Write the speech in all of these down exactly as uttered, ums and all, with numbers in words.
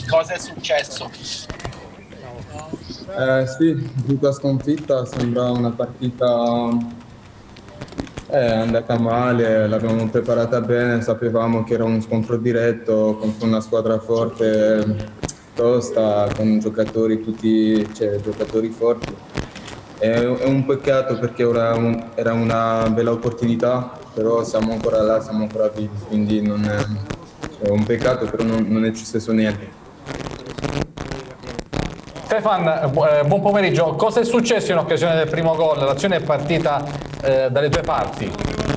cosa è successo? Eh, sì, brutta sconfitta, sembra una partita eh, andata male, l'abbiamo preparata bene, sapevamo che era uno scontro diretto contro una squadra forte, tosta, con giocatori tutti, cioè, giocatori forti. È, è un peccato perché ora un- era una bella opportunità, però siamo ancora là, siamo ancora vivi, quindi non è, è un peccato, però non, non è successo niente. Stefan, bu- eh, buon pomeriggio. Cosa è successo in occasione del primo gol? L'azione è partita eh, dalle due parti.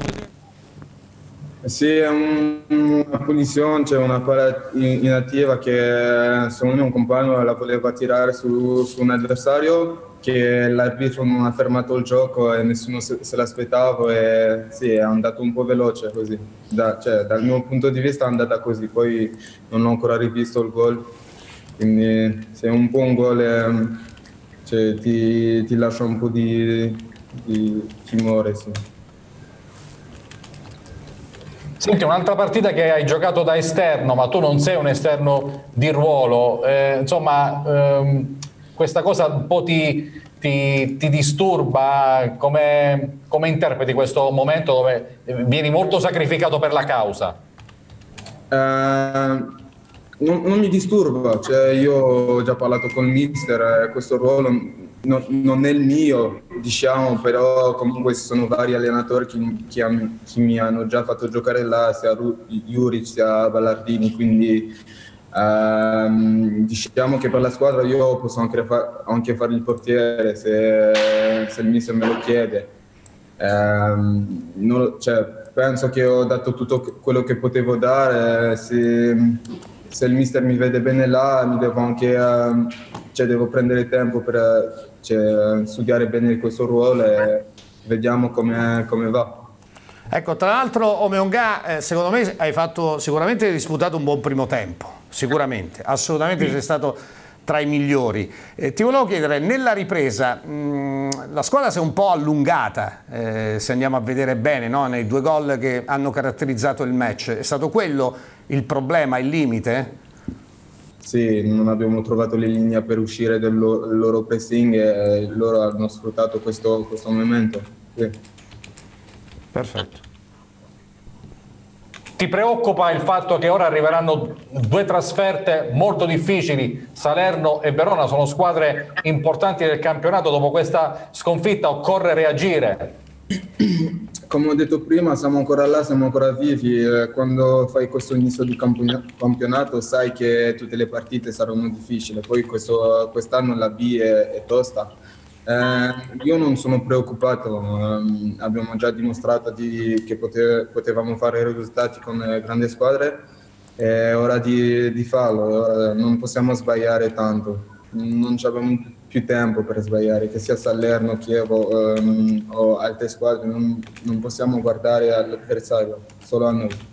Sì, è un- una punizione, c'è una palla in- inattiva che secondo me un compagno la voleva tirare su, su un avversario che l'arbitro non ha fermato il gioco e nessuno se, se l'aspettava e sì, è andato un po' veloce così. Da- cioè, dal mio punto di vista è andata così, poi non ho ancora rivisto il gol, quindi se è un po' un gol ehm, cioè, ti, ti lascia un po' di, di timore, sì. Senti, un'altra partita che hai giocato da esterno, ma tu non sei un esterno di ruolo, eh, insomma, ehm, questa cosa un po' ti, ti- ti disturba, come, come interpreti questo momento dove vieni molto sacrificato per la causa? Eh, non, non mi disturba, cioè io ho già parlato con il mister, eh, questo ruolo non, non è il mio, diciamo, però comunque ci sono vari allenatori che, che han- che mi hanno già fatto giocare là, sia Ru- Juric sia Ballardini, quindi ehm, diciamo che per la squadra io posso anche, fa- anche fare il portiere se, se il mister me lo chiede. Ehm, non lo- cioè, penso che ho dato tutto quello che potevo dare. Se, se il mister mi vede bene là, mi devo anche ehm, cioè, devo prendere tempo per eh, cioè, studiare bene questo ruolo e vediamo come, come va. Ecco, tra l'altro Omeonga, eh, secondo me hai fatto sicuramente hai disputato un buon primo tempo, sicuramente, assolutamente sei stato tra i migliori. Eh, ti volevo chiedere, nella ripresa mh, la squadra si è un po' allungata, eh, se andiamo a vedere bene, no? Nei due gol che hanno caratterizzato il match, è stato quello il problema, il limite? Sì, non abbiamo trovato le linee per uscire dal lo- del loro pressing e loro hanno sfruttato questo, questo momento. Sì. Perfetto. Ti preoccupa il fatto che ora arriveranno due trasferte molto difficili? Salerno e Verona sono squadre importanti del campionato, dopo questa sconfitta occorre reagire. Come ho detto prima, siamo ancora là, siamo ancora vivi. Eh, Quando fai questo inizio di campiona- campionato sai che tutte le partite saranno difficili. Poi questo- quest'anno la B è, è tosta. Eh, io non sono preoccupato, ehm, abbiamo già dimostrato di- che pote- potevamo fare risultati con eh, grandi squadre. È ora di, di farlo, ora non possiamo sbagliare tanto, non ci abbiamo più tempo per sbagliare, che sia Salerno, Chievo ehm, o altre squadre, non, non possiamo guardare all'avversario, solo a noi.